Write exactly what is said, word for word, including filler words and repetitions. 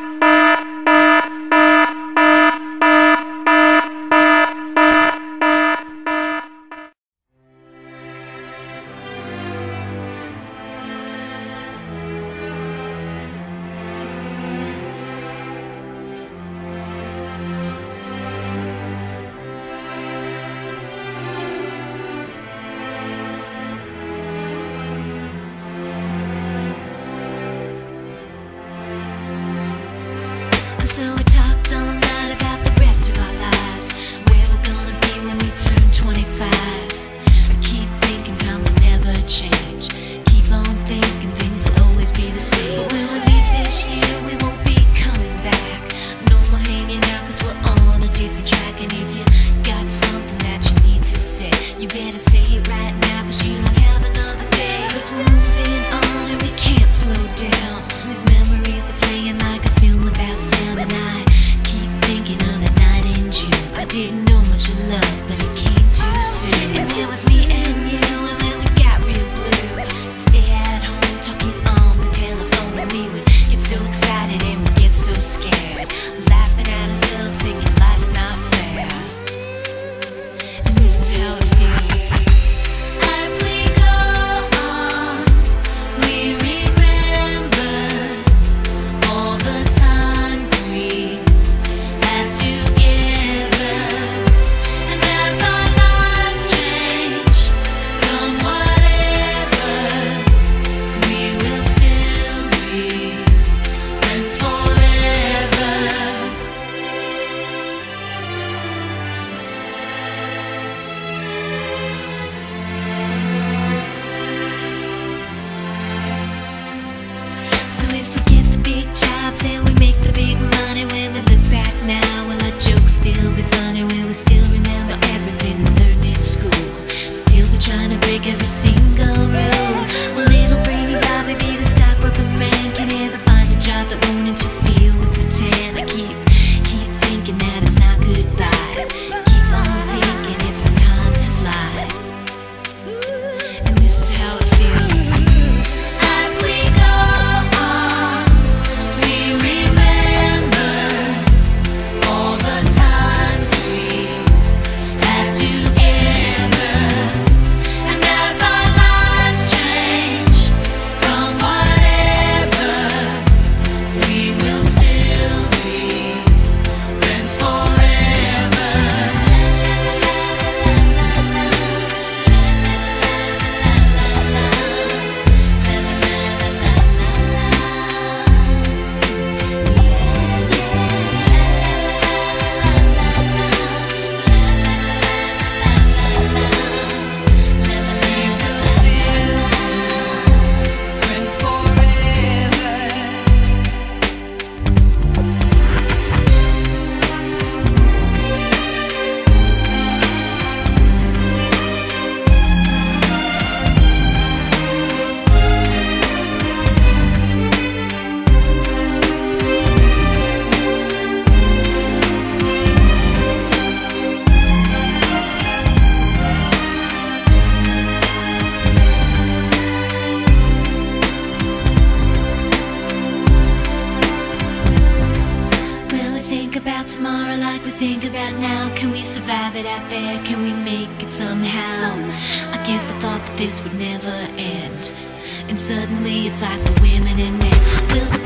So we talked all night about the rest of our lives, where we're gonna be when we turn twenty-five. I keep thinking times will never change. Keep on thinking things will always be the same. But when we leave this year, we won't be coming back. No more hanging out, cause we're on a different track. And if you got something that you need to say, you better say it right now, cause you don't have another day. Cause we're moving on and we can't slow down. These memories are playing like a film without sound. And I keep thinking of that night in June. I didn't know much of love, but it came too soon. And it was me and you, and then we got real blue. Stay at home talking on the telephone, and we would get so excited and we'd get so scared, laughing at ourselves, thinking life's not fair. And this is how it feels. As we go on, we remember all the times we had together. And as our lives change, come whatever, we will still be friends forever. So if we get the big jobs and we make the big money, when we look back now, will our jokes still be funny? Will we still remember everything we learned in school? Still be trying to break every single rule? Will little brainy Bobby be the stockbroker man? Can he ever find a job that won't interfere with her tan? I keep, keep thinking that it's not goodbye. Keep on thinking it's our time to fly. And this is how it feels. As we go on, we remember all the times we had together. And as our lives change, come whatever, we will still be friends forever. Will we think about tomorrow like we think about now? Can we survive it out there? Can we make it somehow? I guess I thought that this would never end, and suddenly it's like we're women and men. Will the